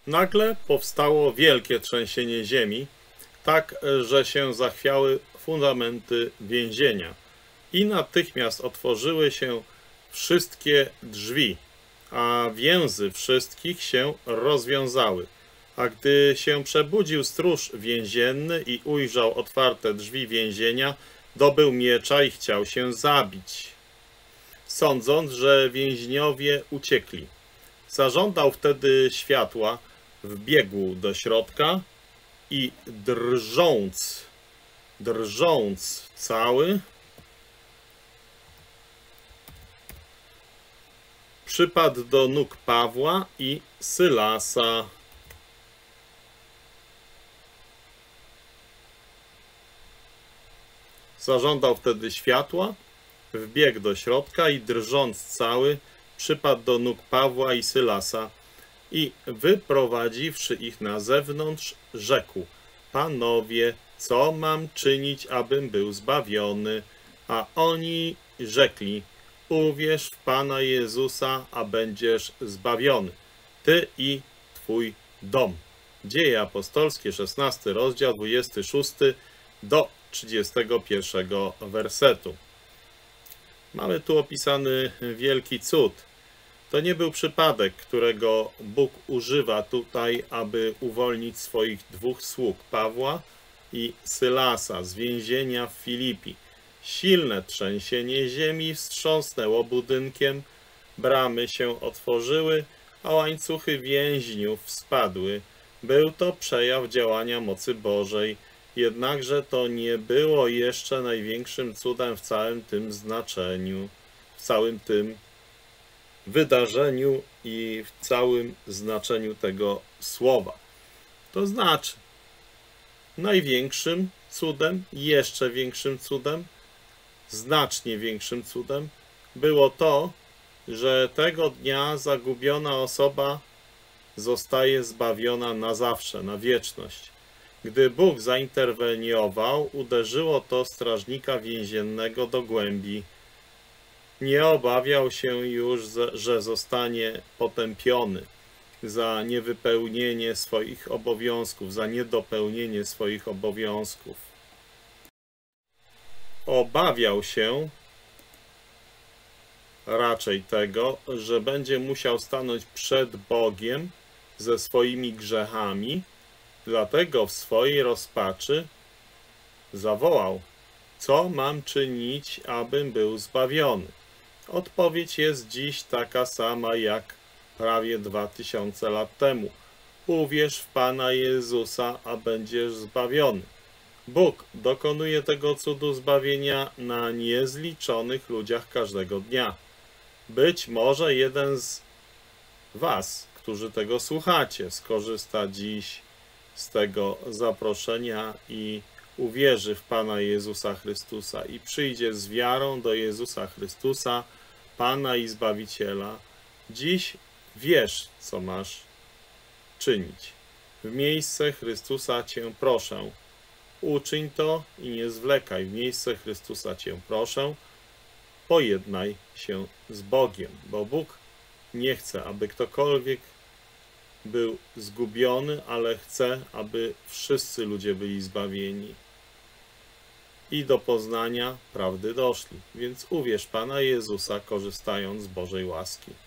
Nagle powstało wielkie trzęsienie ziemi, tak, że się zachwiały fundamenty więzienia i natychmiast otworzyły się wszystkie drzwi, a więzy wszystkich się rozwiązały. A gdy się przebudził stróż więzienny i ujrzał otwarte drzwi więzienia, dobył miecza i chciał się zabić, sądząc, że więźniowie uciekli. Zażądał wtedy światła, wbiegł do środka i drżąc cały, przypadł do nóg Pawła i Sylasa. Zażądał wtedy światła, wbiegł do środka i drżąc cały, przypadł do nóg Pawła i Sylasa i wyprowadziwszy ich na zewnątrz, rzekł: Panowie, co mam czynić, abym był zbawiony? A oni rzekli: Uwierz w Pana Jezusa, a będziesz zbawiony, ty i twój dom. Dzieje apostolskie, 16 rozdział, 26 do 31 wersetu. Mamy tu opisany wielki cud. To nie był przypadek, którego Bóg używa tutaj, aby uwolnić swoich dwóch sług, Pawła i Sylasa, z więzienia w Filipi. Silne trzęsienie ziemi wstrząsnęło budynkiem, bramy się otworzyły, a łańcuchy więźniów spadły. Był to przejaw działania mocy Bożej, jednakże to nie było jeszcze największym cudem w całym tym znaczeniu, w całym tym wydarzeniu i w całym znaczeniu tego słowa. To znaczy, największym cudem, jeszcze większym cudem, znacznie większym cudem było to, że tego dnia zagubiona osoba zostaje zbawiona na zawsze, na wieczność. Gdy Bóg zainterweniował, uderzyło to strażnika więziennego do głębi. Nie obawiał się już, że zostanie potępiony za niewypełnienie swoich obowiązków, za niedopełnienie swoich obowiązków. Obawiał się raczej tego, że będzie musiał stanąć przed Bogiem ze swoimi grzechami, dlatego w swojej rozpaczy zawołał: Co mam czynić, abym był zbawiony? Odpowiedź jest dziś taka sama jak prawie 2000 lat temu. Uwierz w Pana Jezusa, a będziesz zbawiony. Bóg dokonuje tego cudu zbawienia na niezliczonych ludziach każdego dnia. Być może jeden z was, którzy tego słuchacie, skorzysta dziś z tego zaproszenia i uwierzy w Pana Jezusa Chrystusa i przyjdzie z wiarą do Jezusa Chrystusa, Pana i Zbawiciela. Dziś wiesz, co masz czynić. W miejsce Chrystusa Cię proszę. Uczyń to i nie zwlekaj. W miejsce Chrystusa Cię proszę. Pojednaj się z Bogiem, bo Bóg nie chce, aby ktokolwiek był zgubiony, ale chce, aby wszyscy ludzie byli zbawieni i do poznania prawdy doszli. Więc uwierz Pana Jezusa, korzystając z Bożej łaski.